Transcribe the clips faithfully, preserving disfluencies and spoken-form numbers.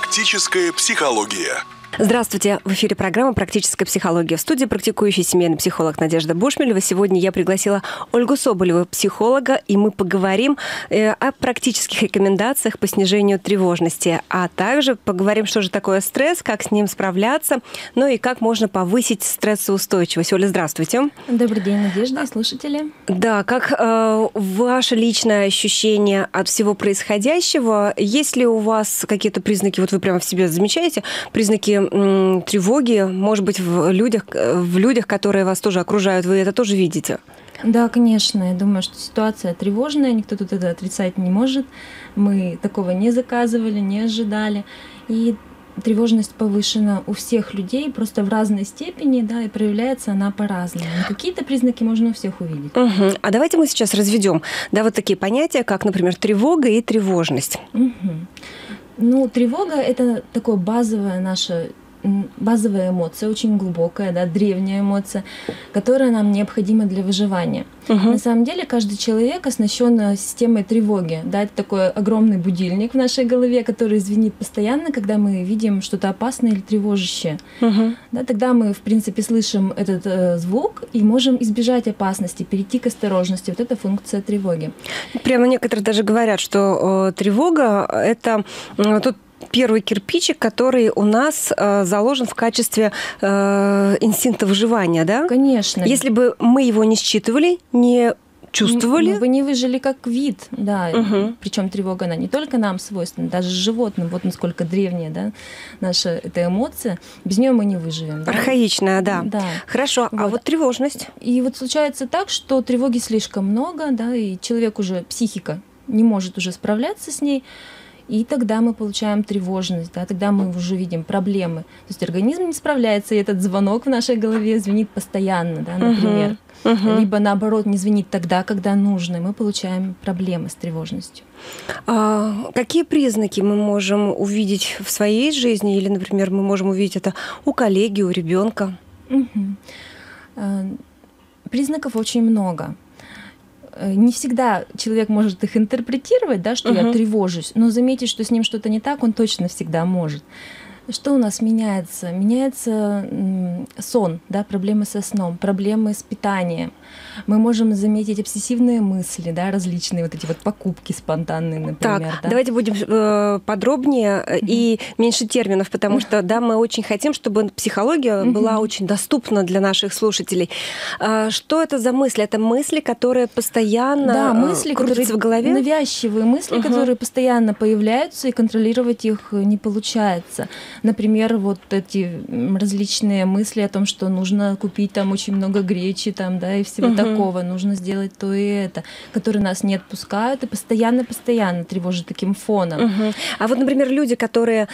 Практическая психология. Здравствуйте! В эфире программа «Практическая психология». В студии практикующий семейный психолог Надежда Бушмелева. Сегодня я пригласила Ольгу Соболеву, психолога, и мы поговорим о практических рекомендациях по снижению тревожности, а также поговорим, что же такое стресс, как с ним справляться, ну и как можно повысить стрессоустойчивость. Оля, здравствуйте! Добрый день, Надежда и слушатели. Да, как э, ваше личное ощущение от всего происходящего? Есть ли у вас какие-то признаки, вот вы прямо в себе замечаете, признаки тревоги, может быть, в людях, в людях, которые вас тоже окружают, вы это тоже видите? Да, конечно. Я думаю, что ситуация тревожная, никто тут это отрицать не может. Мы такого не заказывали, не ожидали. И тревожность повышена у всех людей, просто в разной степени, да, и проявляется она по-разному. Но какие-то признаки можно у всех увидеть. Угу. А давайте мы сейчас разведем, да, вот такие понятия, как, например, тревога и тревожность. Угу. Ну, тревога — это такое базовое наше, базовая эмоция, очень глубокая, да, древняя эмоция, которая нам необходима для выживания. Угу. На самом деле каждый человек оснащен системой тревоги. Да, это такой огромный будильник в нашей голове, который звенит постоянно, когда мы видим что-то опасное или тревожащее. Угу. Да, тогда мы, в принципе, слышим этот э, звук и можем избежать опасности, перейти к осторожности. Вот это функция тревоги. Прямо некоторые даже говорят, что э, тревога — это э, тот первый кирпичик, который у нас э, заложен в качестве э, инстинкта выживания, да? Конечно. Если бы мы его не считывали, не чувствовали, мы бы не выжили как вид, да. Угу. Причем тревога, она не только нам свойственна, даже животным. Вот насколько древняя, да, наша эта эмоция. Без нее мы не выживем. Да? Архаичная, да. Да. Хорошо. Вот. А вот тревожность. И вот случается так, что тревоги слишком много, да, и человек уже, психика не может уже справляться с ней. И тогда мы получаем тревожность, да, тогда мы уже видим проблемы. То есть организм не справляется, и этот звонок в нашей голове звенит постоянно, да, например. Uh-huh. Uh-huh. Либо наоборот не звенит тогда, когда нужно, и мы получаем проблемы с тревожностью. А какие признаки мы можем увидеть в своей жизни, или, например, мы можем увидеть это у коллеги, у ребенка? Uh-huh. Признаков очень много. Не всегда человек может их интерпретировать, да, что uh-huh. я тревожусь, но заметить, что с ним что-то не так, он точно всегда может. Что у нас меняется? Меняется сон, да, проблемы со сном, проблемы с питанием. Мы можем заметить обсессивные мысли, да, различные вот эти вот покупки спонтанные, например. Так, да? давайте будем э, подробнее mm-hmm. и меньше терминов, потому что, да, мы очень хотим, чтобы психология mm-hmm. была очень доступна для наших слушателей. А, что это за мысли? Это мысли, которые постоянно да, мысли, крутятся которые, в голове? Навязчивые мысли, mm-hmm. которые постоянно появляются, и контролировать их не получается. Например, вот эти различные мысли о том, что нужно купить там очень много гречи, там, да, и всего uh-huh. такого, нужно сделать то и это, которые нас не отпускают и постоянно-постоянно тревожат таким фоном. Uh-huh. А вот, например, люди, которые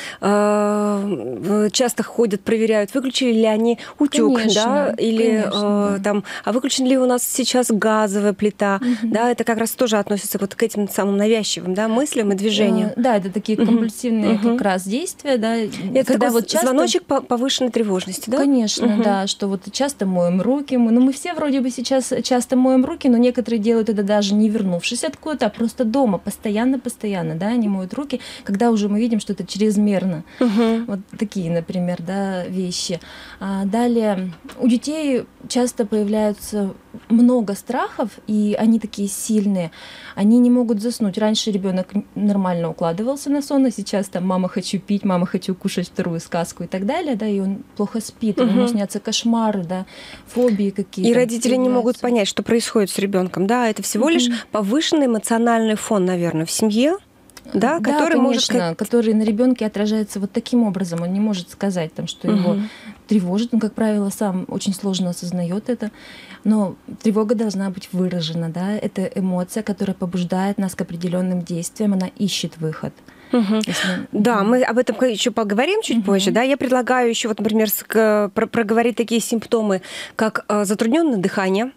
э, часто ходят, проверяют, выключили ли они утюг, конечно, да, или конечно, э, да. там, а выключена ли у нас сейчас газовая плита, uh-huh. да, это как раз тоже относится вот к этим самым навязчивым, да, мыслям и движениям. Uh, да, это такие компульсивные uh-huh. как раз действия, да. Это когда такой вот часто... звоночек повышенной тревожности, да? Конечно, uh-huh. да, что вот часто моем руки, мы, ну мы все вроде бы сейчас часто моем руки, но некоторые делают это даже не вернувшись откуда-то, а просто дома, постоянно-постоянно, да, они моют руки, когда уже мы видим, что это чрезмерно. Uh-huh. Вот такие, например, да, вещи. А далее у детей часто появляются много страхов, и они такие сильные, они не могут заснуть. Раньше ребенок нормально укладывался на сон, а сейчас там мама хочу пить, мама хочу кушать вторую сказку и так далее, да, и он плохо спит, угу. ему снятся кошмары, да, фобии какие-то. И родители не могут понять, что происходит с ребенком, да, это всего угу. лишь повышенный эмоциональный фон, наверное, в семье. Да, да, который конечно, может... который на ребенке отражается вот таким образом. Он не может сказать, там, что угу. его тревожит. Он, как правило, сам очень сложно осознает это. Но тревога должна быть выражена. Да? Это эмоция, которая побуждает нас к определенным действиям. Она ищет выход. Угу. Если... Да, мы об этом еще поговорим чуть угу. позже. Да? Я предлагаю еще, вот, например, проговорить такие симптомы, как затрудненное дыхание.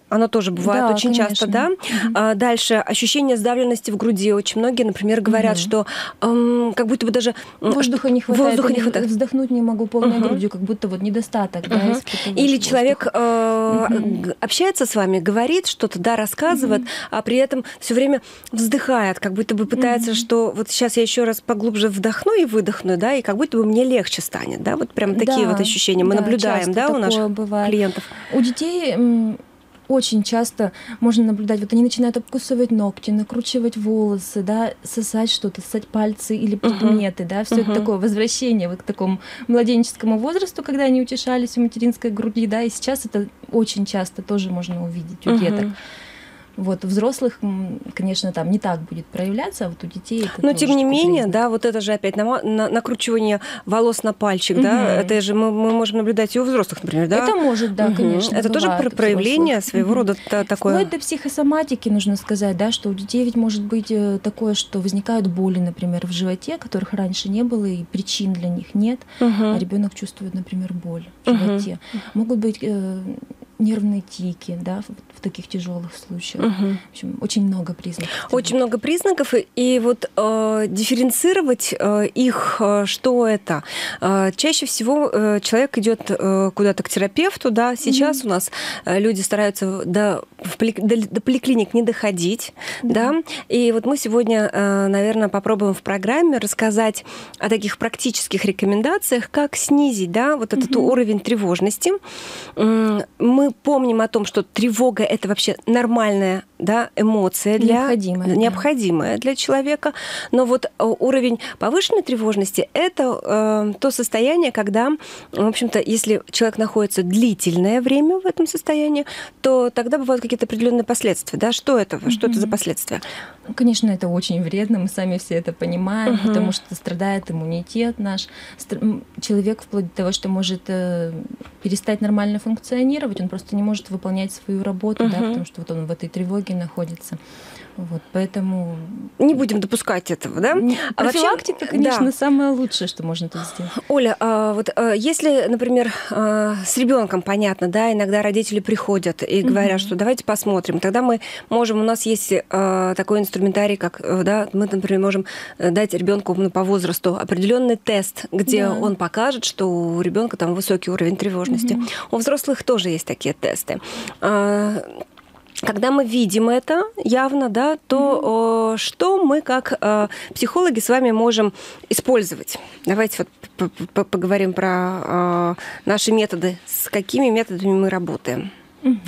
Оно тоже бывает Да, очень конечно. часто, да? Мгм. А, дальше ощущение сдавленности в груди. Очень многие, например, говорят, Мгм. что эм, как будто бы даже м, Воздуха не хватает, воздуха не или хватает. вздохнуть не могу полной Мгм. грудью, как будто вот недостаток, да, Мгм. испытываешь Или человек воздуха. э, Мгм. г- общается с вами, говорит что-то, да, рассказывает, Мгм. а при этом все время вздыхает, как будто бы пытается, Мгм. что вот сейчас я еще раз поглубже вдохну и выдохну, да, и как будто бы мне легче станет, да, вот прям такие Да, вот ощущения мы да, наблюдаем, часто да, у такое наших бывает. клиентов. У детей м, очень часто можно наблюдать, вот они начинают обкусывать ногти, накручивать волосы, да, сосать что-то, сосать пальцы или предметы, да, все это Мгм. такое возвращение вот к такому младенческому возрасту, когда они утешались у материнской груди, да, и сейчас это очень часто тоже можно увидеть у Мгм. деток. Вот у взрослых, м, конечно, там не так будет проявляться, а вот у детей это Но тоже тем не такой менее, признак. да, вот это же опять нама- на- накручивание волос на пальчик, да, Мгм. это же мы, мы можем наблюдать и у взрослых, например, да. Это может, да, Мгм. конечно. Это тоже бывает про- у проявление взрослых. своего Мгм. рода та- такое. Вплоть до психосоматики нужно сказать, да, что у детей ведь может быть э, такое, что возникают боли, например, в животе, которых раньше не было, и причин для них нет, Мгм. а ребенок чувствует, например, боль в Мгм. животе. Могут быть э, нервные тики, да, в, в таких тяжелых случаях. Мгм. В общем, очень много признаков. Очень много признаков, и, и вот э, дифференцировать э, их, э, что это. Э, чаще всего э, человек идет э, куда-то к терапевту, да. Сейчас у нас э, люди стараются до, в поли- до, до поликлиник не доходить, да. Да. И вот мы сегодня, э, наверное, попробуем в программе рассказать о таких практических рекомендациях, как снизить, да, вот этот Мгм. уровень тревожности. М, Мы помним о том, что тревога — это вообще нормальная, да, эмоция для Необходимая, да. необходимая для человека. Но вот э, уровень повышенной тревожности — это э, то состояние, когда, в общем-то, если человек находится длительное время в этом состоянии, то тогда бывают какие-то определенные последствия. Да? Что это? Что это за Мгм. последствия? Конечно, это очень вредно, мы сами все это понимаем, Мгм. потому что страдает иммунитет наш. Стр- м, Человек вплоть до того, что может э, перестать нормально функционировать, он просто не может выполнять свою работу, да, Мгм. потому что вот он в этой тревоге находится. Вот, поэтому Не будем допускать этого, да? м, А вообще, профилактика, конечно, да. самое лучшее, что можно тут сделать. Оля, а вот а, если, например, а, с ребенком, понятно, да, иногда родители приходят и говорят, Мгм. что давайте посмотрим, тогда мы можем, у нас есть а, такой инструментарий, как, э, да, мы, например, можем э, дать ребенку ну, по возрасту определенный тест, где Да. он покажет, что у ребенка там высокий уровень тревожности. Мгм. У взрослых тоже есть такие тесты. А, Когда мы видим это явно, да, то э, что мы как э, психологи с вами можем использовать? Давайте вот п- п- поговорим про э, наши методы. С какими методами мы работаем? Мгм.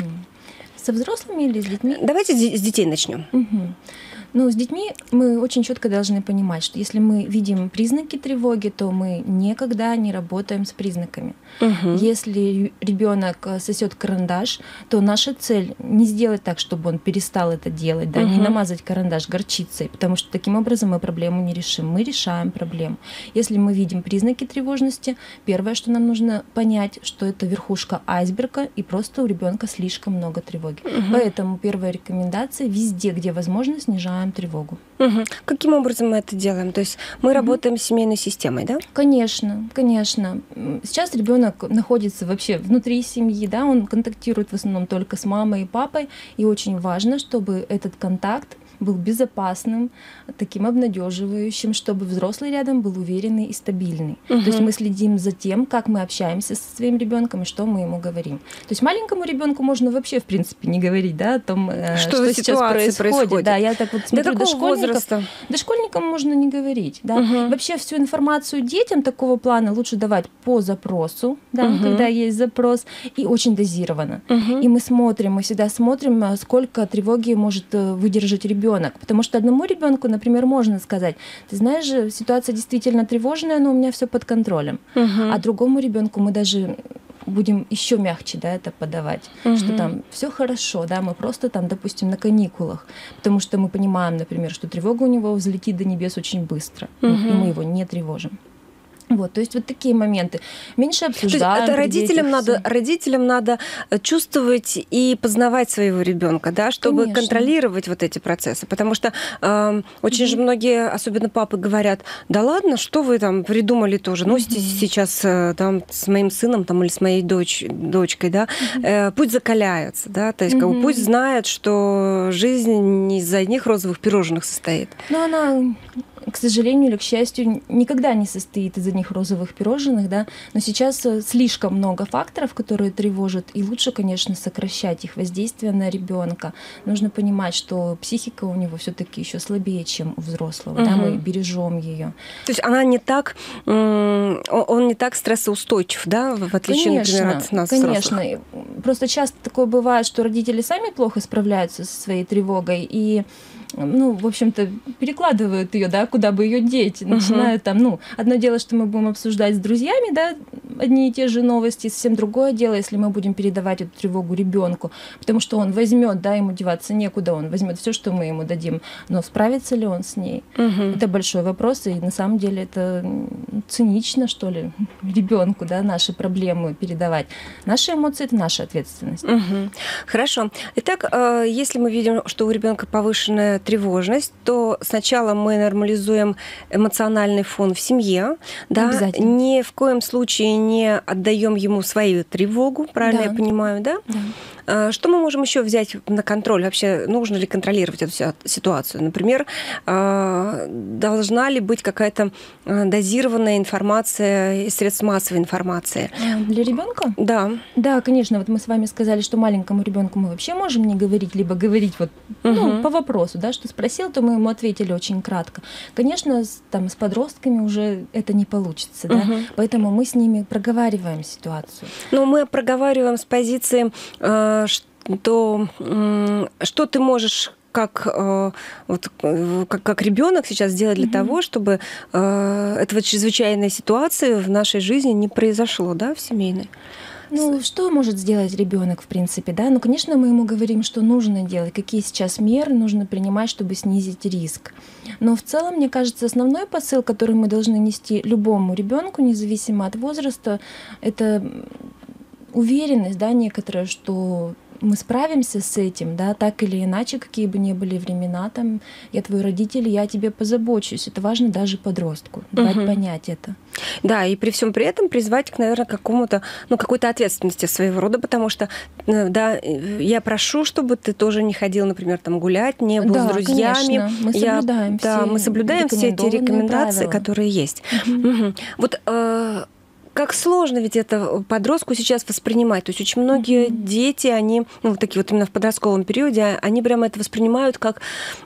Со взрослыми или с детьми? Давайте с де- с детей начнем. Мгм. Ну, с детьми мы очень четко должны понимать, что если мы видим признаки тревоги, то мы никогда не работаем с признаками. Мгм. Если ребенок сосет карандаш, то наша цель не сделать так, чтобы он перестал это делать, да, не Мгм. намазать карандаш горчицей, потому что таким образом мы проблему не решим. Мы решаем проблему. Если мы видим признаки тревожности, первое, что нам нужно понять, что это верхушка айсберга, и просто у ребенка слишком много тревоги. Мгм. Поэтому первая рекомендация: везде, где возможно, снижаем тревогу. Мгм. Каким образом мы это делаем? То есть мы Мгм. работаем с семейной системой, да? Конечно, конечно. М, Сейчас ребенок находится вообще внутри семьи, да, он контактирует в основном только с мамой и папой, и очень важно, чтобы этот контакт был безопасным, таким обнадеживающим, чтобы взрослый рядом был уверенный и стабильный. Мгм. То есть мы следим за тем, как мы общаемся со своим ребенком и что мы ему говорим. То есть маленькому ребенку можно вообще в принципе не говорить, да, о том, э, Что что, за сейчас ситуация происходит. происходит? Да, я так вот До смотрю какого дошкольников. возраста? Дошкольникам можно не говорить, да. Мгм. Вообще всю информацию детям такого плана лучше давать по запросу, да, Мгм. когда есть запрос, и очень дозированно. Мгм. И мы смотрим, мы всегда смотрим, а, сколько тревоги может э, выдержать ребенок, потому что одному ребенку, например, можно сказать: ты знаешь, же, ситуация действительно тревожная, но у меня все под контролем. Мгм. А другому ребенку мы даже будем еще мягче, да, это подавать, Мгм. что там все хорошо, да, мы просто там, допустим, на каникулах, потому что мы понимаем, например, что тревога у него взлетит до небес очень быстро, и- и Мгм. мы его не тревожим. Вот, то есть вот такие моменты. Меньше обсуждаем. Это родителям надо, родителям надо чувствовать и познавать своего ребенка, да, чтобы Конечно. контролировать вот эти процессы. Потому что э, очень mm-hmm. же многие, особенно папы, говорят: да ладно, что вы там придумали тоже, носите mm-hmm. сейчас э, там с моим сыном там, или с моей дочь, дочкой, да, mm-hmm. э, пусть закаляется, да, то есть mm-hmm. как бы, пусть знает, что жизнь не из одних розовых пирожных состоит. Но она, к сожалению или к счастью, никогда не состоит из одних розовых пирожных, да, но сейчас слишком много факторов, которые тревожат, и лучше, конечно, сокращать их воздействие на ребенка. Нужно понимать, что психика у него все-таки еще слабее, чем у взрослого, угу. да, мы бережем ее. То есть она не так, он не так стрессоустойчив, да, в отличие, конечно, например, от нас, конечно. взрослых. Просто часто такое бывает, что родители сами плохо справляются со своей тревогой и, ну, в общем-то, перекладывают ее, да, куда бы ее деть, начинают uh-huh. там, ну, одно дело, что мы будем обсуждать с друзьями, да, одни и те же новости, совсем другое дело, если мы будем передавать эту тревогу ребенку, потому что он возьмет, да, ему деваться некуда, он возьмет все, что мы ему дадим, но справится ли он с ней? Uh-huh. Это большой вопрос, и на самом деле это цинично, что ли, ребенку, да, наши проблемы передавать. Наши эмоции — это наша ответственность. Uh-huh. Хорошо. Итак, если мы видим, что у ребенка повышенная тревожность, то сначала мы нормализуем эмоциональный фон в семье, да, ни в коем случае не отдаем ему свою тревогу, правильно да. я понимаю, да? да? Что мы можем еще взять на контроль? Вообще, нужно ли контролировать эту ситуацию? Например, должна ли быть какая-то дозированная информация из средств массовой информации? Для ребенка? Да. Да, конечно. Вот мы с вами сказали, что маленькому ребенку мы вообще можем не говорить, либо говорить вот, угу. ну, по вопросу, да, что спросил, то мы ему ответили очень кратко. Конечно, с, там, с подростками уже это не получится, да, угу. поэтому мы с ними проговариваем ситуацию. Ну, мы проговариваем с позиции, э, что, э, что ты можешь как, э, вот, как, как ребенок сейчас сделать для mm-hmm. того, чтобы э, эта чрезвычайная ситуация в нашей жизни не произошло, да, в семейной? Ну, что может сделать ребенок, в принципе, да? Ну, конечно, мы ему говорим, что нужно делать, какие сейчас меры нужно принимать, чтобы снизить риск. Но в целом, мне кажется, основной посыл, который мы должны нести любому ребенку, независимо от возраста, это уверенность, да, некоторая, что мы справимся с этим, да, так или иначе, какие бы ни были времена, там, я твой родитель, я о тебе позабочусь. Это важно даже подростку, дать угу. понять это. Да, и при всем при этом призвать, наверное, к какому-то, ну, какой-то ответственности своего рода, потому что, да, я прошу, чтобы ты тоже не ходил, например, там гулять, не был да, с друзьями. Конечно. Мы соблюдаем, я, все, да, мы соблюдаем все эти рекомендации, правила. которые есть. Угу. Угу. Вот э, как сложно ведь это подростку сейчас воспринимать. То есть очень многие mm-hmm. дети, они, ну, вот такие вот именно в подростковом периоде, они прямо это воспринимают как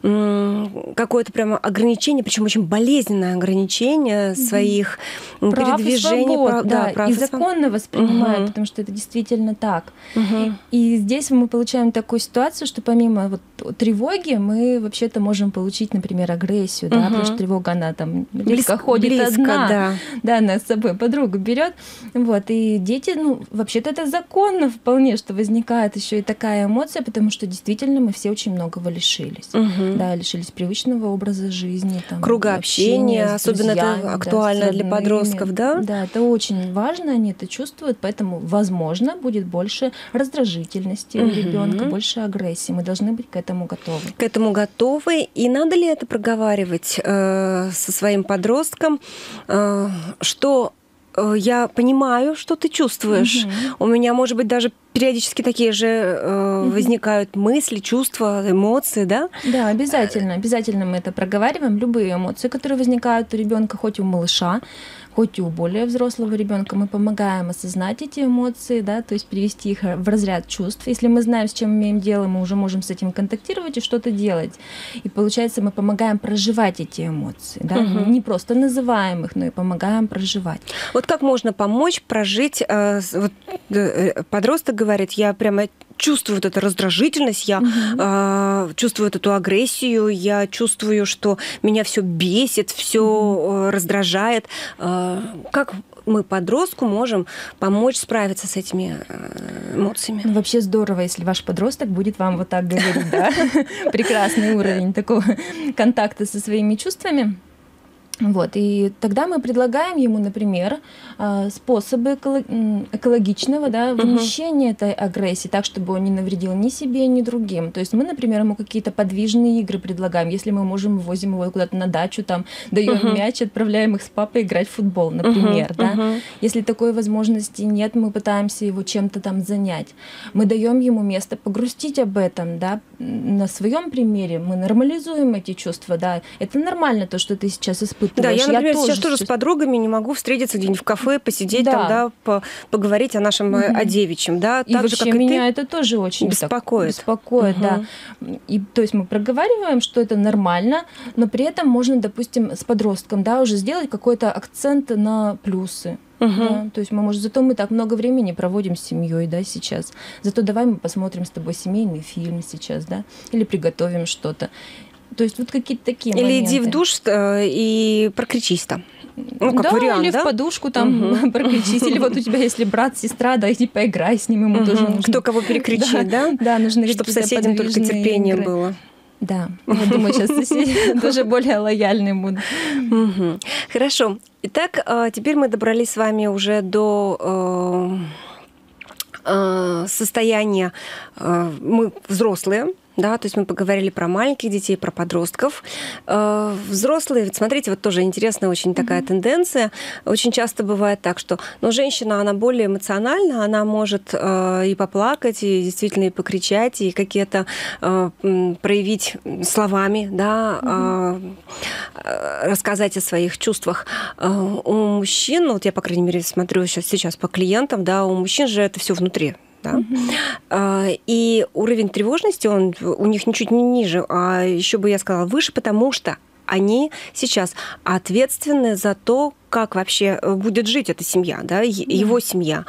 м- какое-то прямо ограничение, причем очень болезненное ограничение mm-hmm. своих прав передвижений. И свобод, прав, да, да, прав и и законно воспринимают, mm-hmm. потому что это действительно так. Mm-hmm. И здесь мы получаем такую ситуацию, что помимо вот тревоги мы вообще-то можем получить, например, агрессию, mm-hmm. да, потому что тревога, она там близко ходит близко, одна, да. да, она с собой подругу берет. Вот, и дети, ну, вообще-то это законно вполне, что возникает еще и такая эмоция, потому что действительно мы все очень многого лишились. Угу. Да, лишились привычного образа жизни. Там, круга общения, общения особенно друзьями, это актуально да, для подростков, да? Да, это очень важно, они это чувствуют, поэтому, возможно, будет больше раздражительности угу. у ребенка, больше агрессии. Мы должны быть к этому готовы. К этому готовы. И надо ли это проговаривать э, со своим подростком, э, что я понимаю, что ты чувствуешь. Uh-huh. У меня, может быть, даже периодически такие же э, uh-huh. возникают мысли, чувства, эмоции, да? Да, обязательно. Обязательно мы это проговариваем. Любые эмоции, которые возникают у ребенка, хоть у малыша, хоть и у более взрослого ребенка, мы помогаем осознать эти эмоции, да, то есть перевести их в разряд чувств. Если мы знаем, с чем имеем дело, мы уже можем с этим контактировать и что-то делать. И получается, мы помогаем проживать эти эмоции, да, угу. не просто называем их, но и помогаем проживать. Вот как можно помочь прожить? Э, вот, э, подросток говорит, я прямо чувствую вот эту раздражительность, я угу. э, чувствую вот эту агрессию, я чувствую, что меня все бесит, все угу. раздражает. Э, как мы подростку можем помочь справиться с этими эмоциями? Ну, вообще здорово, если ваш подросток будет вам вот так говорить, да? Прекрасный уровень такого контакта со своими чувствами. Вот, и тогда мы предлагаем ему, например, способы экологичного, да, вымещения uh-huh. этой агрессии, так, чтобы он не навредил ни себе, ни другим. То есть мы, например, ему какие-то подвижные игры предлагаем. Если мы можем, возим его куда-то на дачу, там, даем uh-huh. мяч, отправляем их с папой играть в футбол, например. Uh-huh. Да? Uh-huh. Если такой возможности нет, мы пытаемся его чем-то там занять. Мы даем ему место погрустить об этом, да, на своем примере. Мы нормализуем эти чувства, да. Это нормально, то, что ты сейчас испытываешь. Да, я, например, я сейчас тоже, тоже с подругами не могу встретиться где-нибудь в кафе, посидеть да. там, да, по- поговорить о нашем, угу. о девичьем, да. И так вообще же, как меня и ты, это тоже очень беспокоит. Так, беспокоит, угу. да. И, то есть мы проговариваем, что это нормально, но при этом можно, допустим, с подростком, да, уже сделать какой-то акцент на плюсы. Uh-huh. Да, то есть мы, может, зато мы так много времени проводим с семьей, да, сейчас. Зато давай мы посмотрим с тобой семейный фильм сейчас, да, или приготовим что-то. То есть вот какие-то такие Или моменты. иди в душ и прокричись там. Ну, как да, вариант, или да? в подушку там uh-huh. прокричись. Или вот у тебя, если брат, сестра, да, иди поиграй с ним, ему uh-huh. тоже нужно. Кто кого перекричит, да? Да, да, нужны чтобы соседям только терпение игры. было. Да, я думаю, сейчас соседи тоже более лояльные будут. Угу. Хорошо. Итак, теперь мы добрались с вами уже до состояния, мы взрослые, да, то есть мы поговорили про маленьких детей, про подростков. Взрослые, вот смотрите, вот тоже интересная очень такая mm-hmm. тенденция. Очень часто бывает так, что ну, женщина, она более эмоциональна, она может и поплакать, и действительно и покричать, и какие-то проявить словами, да, mm-hmm. рассказать о своих чувствах. У мужчин, вот я, по крайней мере, смотрю сейчас, сейчас по клиентам, да, у мужчин же это все внутри. Да? Uh-huh. И уровень тревожности, он у них ничуть не ниже, а еще бы я сказала, выше, потому что они сейчас ответственны за то, как вообще будет жить эта семья, да, его uh-huh. семья.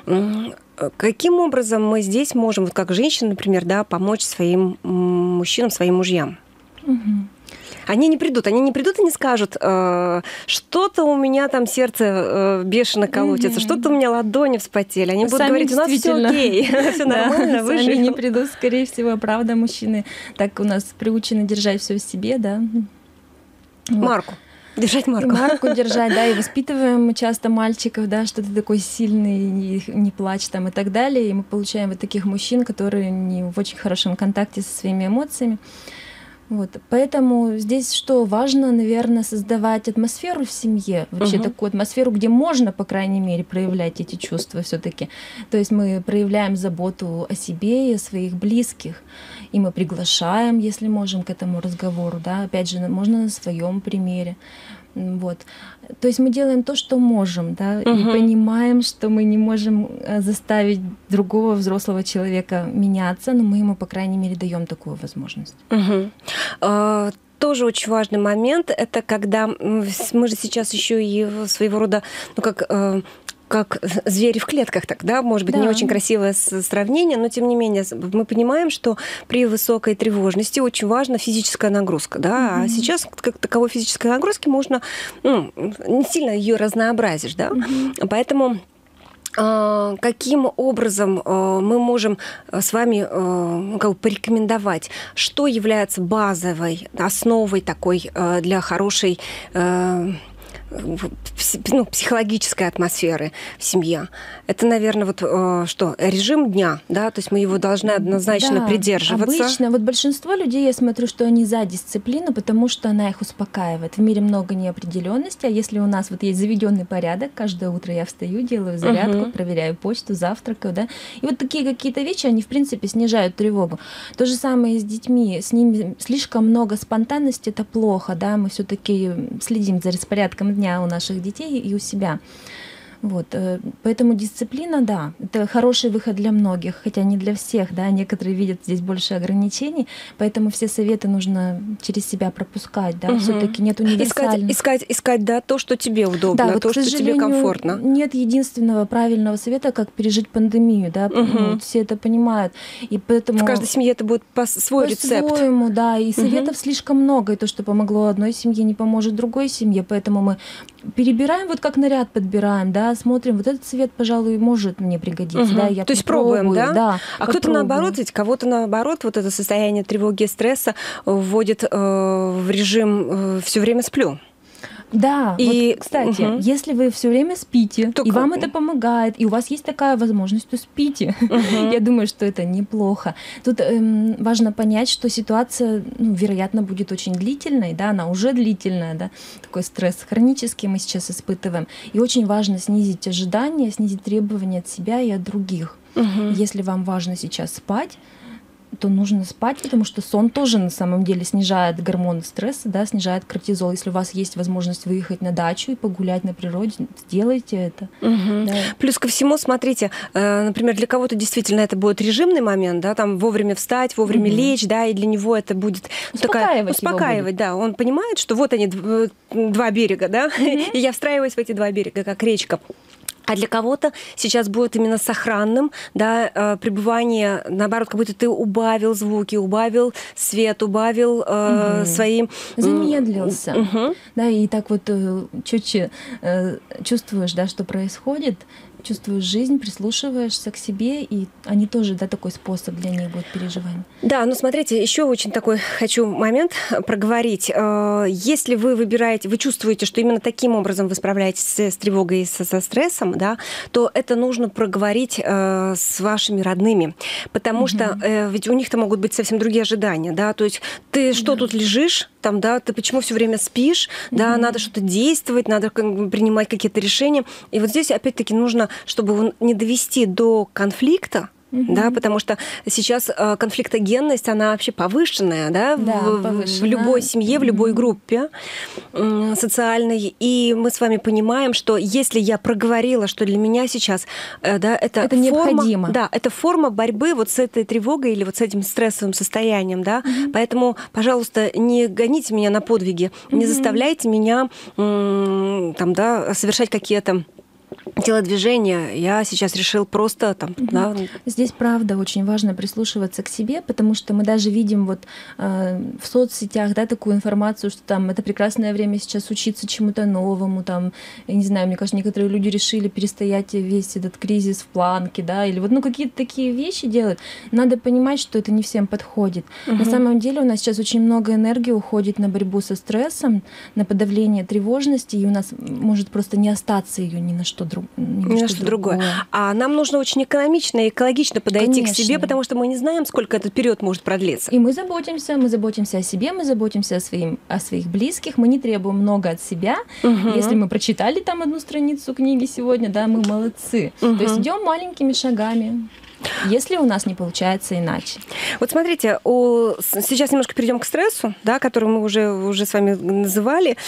Каким образом мы здесь можем, вот как женщины, например, да, помочь своим мужчинам, своим мужьям? Uh-huh. Они не придут, они не придут и не скажут, э, что-то у меня там сердце э, бешено колотится, mm-hmm. что-то у меня ладони вспотели. Они будут Сами говорить, у нас все окей, все нормально, выжили. Они не придут, скорее всего, правда, мужчины так у нас приучены держать все в себе, да. Марку. Держать марку. И марку держать, да, и воспитываем мы часто мальчиков, да, что ты такой сильный, не, не плачь там и так далее. И мы получаем вот таких мужчин, которые не в очень хорошем контакте со своими эмоциями. Вот. Поэтому здесь что важно, наверное, создавать атмосферу в семье, вообще uh-huh. такую атмосферу, где можно, по крайней мере, проявлять эти чувства все-таки. То есть мы проявляем заботу о себе и о своих близких, и мы приглашаем, если можем, к этому разговору, да, опять же, можно на своем примере. Вот. То есть мы делаем то, что можем, да, uh-huh. и понимаем, что мы не можем заставить другого взрослого человека меняться, но мы ему, по крайней мере, даем такую возможность. Uh-huh. Uh, тоже очень важный момент, это когда мы же сейчас еще и своего рода, ну как как звери в клетках, так, да, может быть, да. не очень красивое сравнение, но тем не менее мы понимаем, что при высокой тревожности очень важна физическая нагрузка, да, mm-hmm. а сейчас как таковой физической нагрузки можно, ну, не сильно ее разнообразишь, да, mm-hmm. поэтому каким образом мы можем с вами как бы порекомендовать, что является базовой основой такой для хорошей ну, психологической атмосферы в семье. Это, наверное, вот что, режим дня, да, то есть мы его должны однозначно да, придерживаться. Обычно, вот большинство людей, я смотрю, что они за дисциплину, потому что она их успокаивает. В мире много неопределенности, а если у нас вот есть заведенный порядок, каждое утро я встаю, делаю зарядку, uh-huh. проверяю почту, завтракаю, да, и вот такие какие-то вещи, они, в принципе, снижают тревогу. То же самое и с детьми, с ними слишком много спонтанности, это плохо, да, мы все-таки следим за распорядком дня у наших детей и у себя. Вот. Поэтому дисциплина, да, это хороший выход для многих, хотя не для всех, да, некоторые видят здесь больше ограничений, поэтому все советы нужно через себя пропускать, да, угу. все-таки нет универсальных. Искать, искать, искать, да, то, что тебе удобно, да, вот, то, что тебе комфортно. Нет единственного правильного совета, как пережить пандемию, да, угу. ну, вот все это понимают, и поэтому... В каждой семье это будет по свой рецепт. По-своему, да, и советов угу. слишком много, и то, что помогло одной семье, не поможет другой семье, поэтому мы перебираем, вот как наряд подбираем, да, смотрим, вот этот совет, пожалуй, может мне пригодиться, угу. да, я То есть пробуем, да? да а попробую. Кто-то наоборот, ведь кого-то наоборот, вот это состояние тревоги и стресса вводит э, в режим э, все время сплю. Да, и, вот, кстати, угу. если вы все время спите, Только... и вам это помогает, и у вас есть такая возможность, то спите. Угу. Я думаю, что это неплохо. Тут эм, важно понять, что ситуация, ну, вероятно, будет очень длительной, да, она уже длительная, да, такой стресс хронический мы сейчас испытываем. И очень важно снизить ожидания, снизить требования от себя и от других. Угу. Если вам важно сейчас спать, то нужно спать, потому что сон тоже на самом деле снижает гормоны стресса, да, снижает кортизол. Если у вас есть возможность выехать на дачу и погулять на природе, сделайте это. Угу. Да. Плюс ко всему, смотрите, например, для кого-то действительно это будет режимный момент, да, там вовремя встать, вовремя угу. лечь, да, и для него это будет успокаивать, такая, успокаивать, да. Он понимает, что вот они два берега, да, угу. и я встраиваюсь в эти два берега, как речка. А для кого-то сейчас будет именно сохранным, да, пребывание, наоборот, как будто ты убавил звуки, убавил свет, убавил э, угу. своим... Замедлился. Угу. Да, и так вот чуть-чуть э, чувствуешь, да, что происходит, чувствуешь жизнь, прислушиваешься к себе, и они тоже, да, такой способ для них будет переживания. Да, ну смотрите, еще очень такой хочу момент проговорить. Если вы выбираете, вы чувствуете, что именно таким образом вы справляетесь с, с тревогой и со, со стрессом, да, то это нужно проговорить э, с вашими родными, потому угу. что э, ведь у них-то могут быть совсем другие ожидания, да, то есть ты что да. тут лежишь, там, да, ты почему все время спишь, угу. да, надо что-то действовать, надо принимать какие-то решения, и вот здесь опять-таки нужно, чтобы его не довести до конфликта, Mm-hmm. да, потому что сейчас э, конфликтогенность, она вообще повышенная, да, да в, повышена. в любой семье, в любой группе э, социальной. И мы с вами понимаем, что если я проговорила, что для меня сейчас, э, да, это, это форма, необходимо. Да, это форма борьбы вот с этой тревогой или вот с этим стрессовым состоянием, да. Mm-hmm. Поэтому, пожалуйста, не гоните меня на подвиги, mm-hmm. не заставляйте меня э, там, да, совершать какие-то телодвижения, я сейчас решил просто там... Угу. Да. Здесь, правда, очень важно прислушиваться к себе, потому что мы даже видим вот э, в соцсетях, да, такую информацию, что там это прекрасное время сейчас учиться чему-то новому, там, я не знаю, мне кажется, некоторые люди решили перестоять весь этот кризис в планке, да, или вот, ну, какие-то такие вещи делают. Надо понимать, что это не всем подходит. Угу. На самом деле у нас сейчас очень много энергии уходит на борьбу со стрессом, на подавление тревожности, и у нас может просто не остаться ее ни на что другое. Ни на что другое. А нам нужно очень экономично и экологично подойти Конечно. К себе, потому что мы не знаем, сколько этот период может продлиться. И мы заботимся, мы заботимся о себе, мы заботимся о, своим, о своих близких, мы не требуем много от себя. Угу. Если мы прочитали там одну страницу книги сегодня, да, мы молодцы. Угу. То есть идем маленькими шагами. Если у нас не получается иначе. Вот смотрите, у... сейчас немножко перейдем к стрессу, да, который мы уже, уже с вами называли.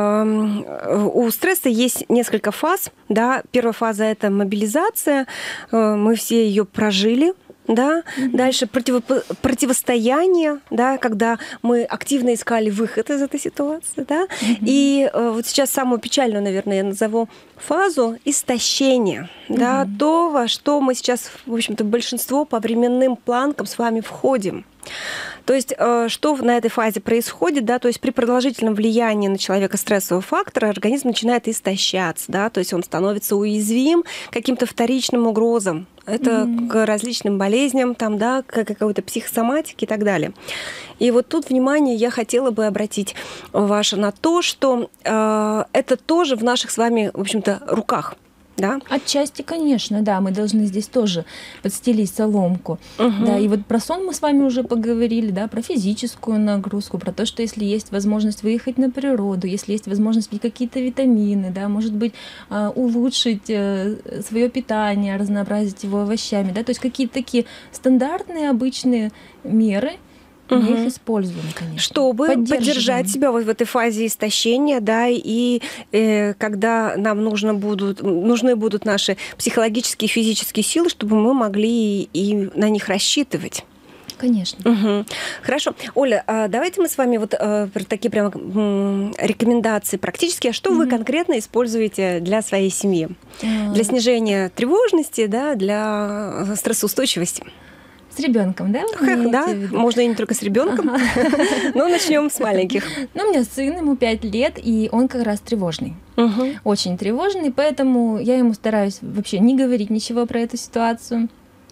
У стресса есть несколько фаз. Да. Первая фаза – это мобилизация. Мы все ее прожили. Да? Mm-hmm. Дальше против... противостояние, да, когда мы активно искали выход из этой ситуации. Да? Mm-hmm. И э, вот сейчас самую печальную, наверное, я назову фазу истощения. Mm-hmm. Да? То, во что мы сейчас, в общем-то, большинство по временным планкам с вами входим. То есть, что на этой фазе происходит, да, то есть при продолжительном влиянии на человека стрессового фактора организм начинает истощаться, да, то есть он становится уязвим к каким-то вторичным угрозам. Это mm-hmm. к различным болезням, там, да, к какой-то психосоматике и так далее. И вот тут, внимание, я хотела бы обратить ваше на то, что э, это тоже в наших с вами, в общем-то, руках. Да? Отчасти, конечно, да, мы должны здесь тоже подстелить соломку. Угу. Да, и вот про сон мы с вами уже поговорили, да, про физическую нагрузку, про то, что если есть возможность выехать на природу, если есть возможность пить какие-то витамины, да, может быть, улучшить свое питание, разнообразить его овощами, да, то есть какие-то такие стандартные, обычные меры, мы угу. их используем, конечно. Чтобы поддержать себя вот в этой фазе истощения, да, и э, когда нам нужно будут, нужны будут наши психологические и физические силы, чтобы мы могли и, и на них рассчитывать. Конечно. Угу. Хорошо. Оля, давайте мы с вами вот такие прямо рекомендации практические. Что угу. вы конкретно используете для своей семьи? А... Для снижения тревожности, да, для стрессоустойчивости? С ребенком, да? Да, можно и не только с ребенком, ага. но начнем с маленьких. Ну, у меня сын, ему пять лет, и он как раз тревожный. Угу. Очень тревожный, поэтому я ему стараюсь вообще не говорить ничего про эту ситуацию.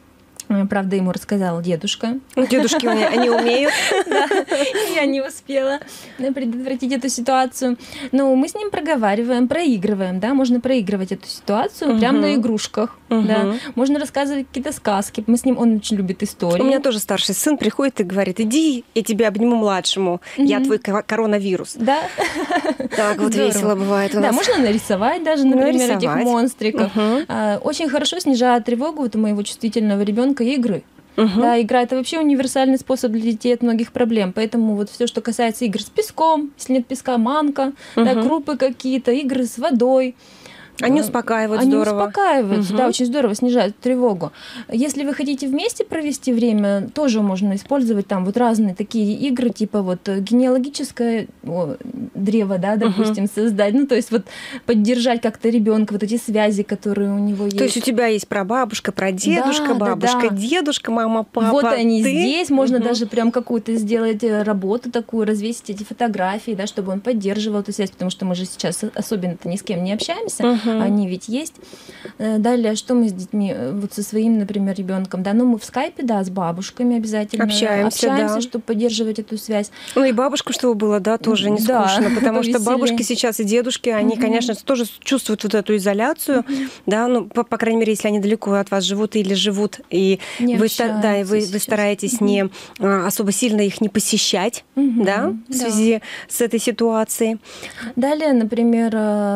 Правда, ему рассказал дедушка. Дедушки они умеют. Да, я не успела предотвратить эту ситуацию. Но мы с ним проговариваем, проигрываем, да, можно проигрывать эту ситуацию прямо на игрушках, да. Можно рассказывать какие-то сказки. Мы с ним, он очень любит истории. У меня тоже старший сын приходит и говорит: иди, я тебя обниму младшему, я твой коронавирус. Да. Так вот весело бывает у нас. Да, можно нарисовать даже, например, этих монстриков. Очень хорошо снижает тревогу вот у моего чувствительного ребенка игры. Uh-huh. Да, игра — это вообще универсальный способ для детей от многих проблем. Поэтому вот все, что касается игр с песком, если нет песка, манка, uh-huh. да, крупы какие-то, игры с водой. Они успокаивают Они здорово. Они успокаивают, угу. да, очень здорово снижают тревогу. Если вы хотите вместе провести время, тоже можно использовать там вот разные такие игры, типа вот генеалогическое о, древо, да, допустим, угу. создать. Ну, то есть вот поддержать как-то ребенка, вот эти связи, которые у него есть. То есть у тебя есть прабабушка, прадедушка, да, бабушка, да, да. дедушка, мама, папа. Вот они ты? Здесь. Можно угу. даже прям какую-то сделать работу такую, развесить эти фотографии, да, чтобы он поддерживал эту связь, потому что мы же сейчас особенно-то ни с кем не общаемся. Угу. Они ведь есть. Далее, что мы с детьми, вот со своим, например, ребенком, да, ну мы в скайпе, да, с бабушками обязательно общаемся, общаемся, да. чтобы поддерживать эту связь. Ну и бабушка, чтобы было, да, тоже не да, скучно, потому повеселее. Что бабушки сейчас и дедушки, они, угу. конечно, тоже чувствуют вот эту изоляцию, угу. да, ну, по, по крайней мере, если они далеко от вас живут или живут, и не вы, да, и вы, вы стараетесь угу. не особо сильно их не посещать, угу. да, в связи да. с этой ситуацией. Далее, например,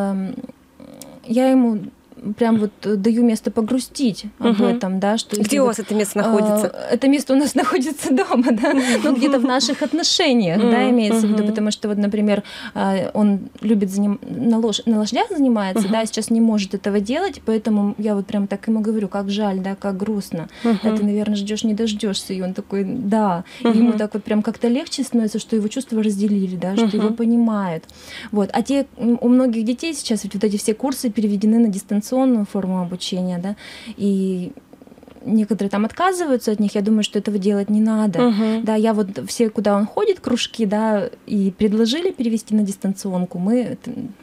я ему прям вот даю место погрустить об угу. этом, да, что где у вас вот, это место находится? Это место у нас находится дома, да, ну где-то в наших отношениях, да, имеется в виду, потому что вот, например, он любит заним... на, лош... на лошадях занимается, да, сейчас не может этого делать, поэтому я вот прям так ему говорю, как жаль, да, как грустно, да, ты, наверное, ждешь, не дождешься, и он такой, да, и ему так вот прям как-то легче становится, что его чувства разделили, да, что его понимают, вот, а те у многих детей сейчас ведь вот эти все курсы переведены на дистанционную форму обучения, да, и некоторые там отказываются от них, я думаю, что этого делать не надо. Uh-huh. Да, я вот все, куда он ходит, кружки, да, и предложили перевести на дистанционку, мы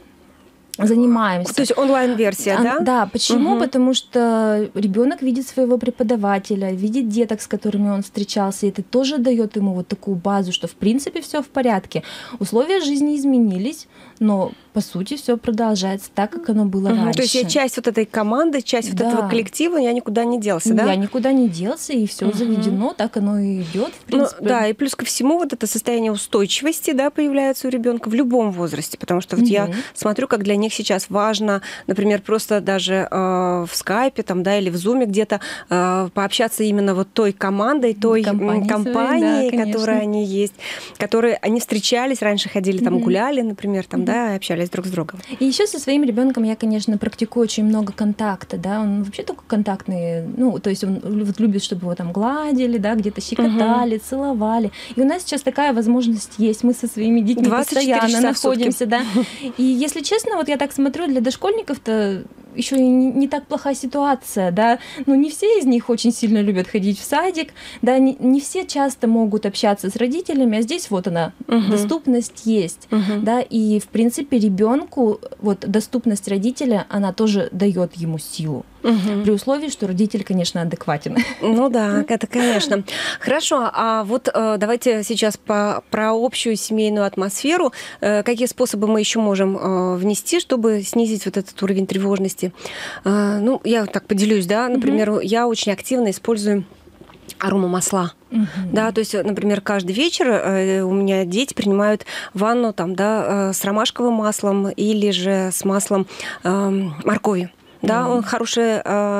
занимаемся. То есть онлайн-версия, а, да? Да. Почему? Угу. Потому что ребенок видит своего преподавателя, видит деток, с которыми он встречался, и это тоже дает ему вот такую базу, что в принципе все в порядке. Условия жизни изменились, но по сути все продолжается так, как оно было угу. раньше. То есть я часть вот этой команды, часть да. вот этого коллектива, я никуда не делся, да? Я никуда не делся, и все угу. заведено, так оно и идет. В принципе. Ну, да, и плюс ко всему вот это состояние устойчивости, да, появляется у ребенка в любом возрасте, потому что вот угу. я смотрю, как для них сейчас важно, например, просто даже э, в скайпе там, да, или в зуме где-то э, пообщаться именно вот той командой, той компанией, компанией своей, да, которая они есть, которые они встречались, раньше ходили там, mm-hmm. гуляли, например, там, mm-hmm. да, и общались друг с другом. И еще со своим ребенком я, конечно, практикую очень много контакта, да, он вообще только контактный, ну, то есть он вот любит, чтобы его там гладили, да, где-то щекотали, mm-hmm. целовали. И у нас сейчас такая возможность есть, мы со своими детьми постоянно находимся, да. И если честно, вот я так смотрю, для дошкольников-то еще и не так плохая ситуация, да, ну не все из них очень сильно любят ходить в садик, да, не, не все часто могут общаться с родителями, а здесь вот она, uh-huh. доступность есть, uh-huh. да, и в принципе ребенку вот доступность родителя, она тоже дает ему силу. Угу. При условии, что родитель, конечно, адекватен. Ну да, это конечно. Хорошо, а вот давайте сейчас по, про общую семейную атмосферу. Какие способы мы еще можем внести, чтобы снизить вот этот уровень тревожности? Ну, я так поделюсь, да, например, угу. я очень активно использую аромамасла. Uh-huh. Да, то есть, например, каждый вечер э, у меня дети принимают ванну там, да, э, с ромашковым маслом или же с маслом э, моркови. Да, он хороший,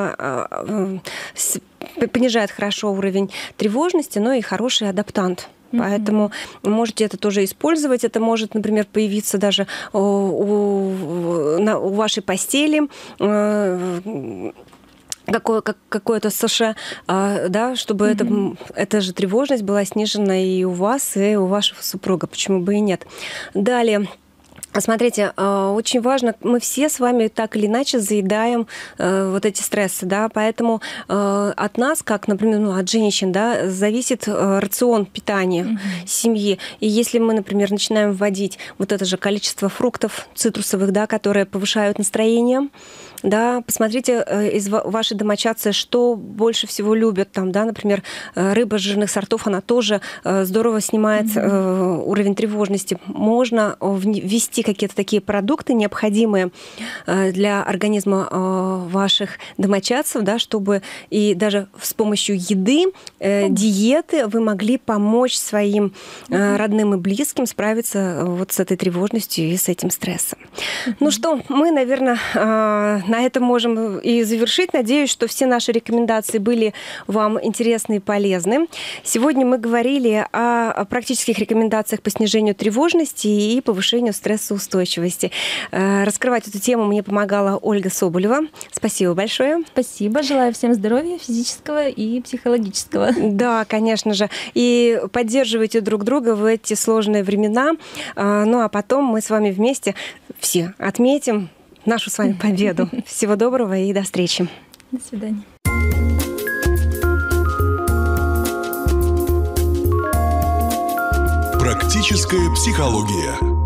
понижает хорошо уровень тревожности, но и хороший адаптант. Mm-hmm. Поэтому можете это тоже использовать. Это может, например, появиться даже у, у, на, у вашей постели. Какое, как, какое-то США, да, чтобы mm-hmm. это, эта же тревожность была снижена и у вас, и у вашего супруга. Почему бы и нет? Далее. Смотрите, очень важно, мы все с вами так или иначе заедаем вот эти стрессы, да, поэтому от нас, как, например, ну, от женщин, да, зависит рацион питания mm-hmm. семьи. И если мы, например, начинаем вводить вот это же количество фруктов цитрусовых, да, которые повышают настроение, да, посмотрите из вашей домочадцы, что больше всего любят, там, да, например, рыба жирных сортов, она тоже здорово снимает mm-hmm. уровень тревожности. Можно ввести какие-то такие продукты, необходимые для организма ваших домочадцев, да, чтобы и даже с помощью еды, диеты вы могли помочь своим mm-hmm. родным и близким справиться вот с этой тревожностью и с этим стрессом. Mm-hmm. Ну что, мы, наверное, на этом можем и завершить. Надеюсь, что все наши рекомендации были вам интересны и полезны. Сегодня мы говорили о практических рекомендациях по снижению тревожности и повышению стрессоустойчивости. Раскрывать эту тему мне помогала Ольга Соболева. Спасибо большое. Спасибо. Желаю всем здоровья физического и психологического. Да, конечно же. И поддерживайте друг друга в эти сложные времена. Ну а потом мы с вами вместе все отметим нашу с вами победу. Всего доброго и до встречи. До свидания. Практическая психология.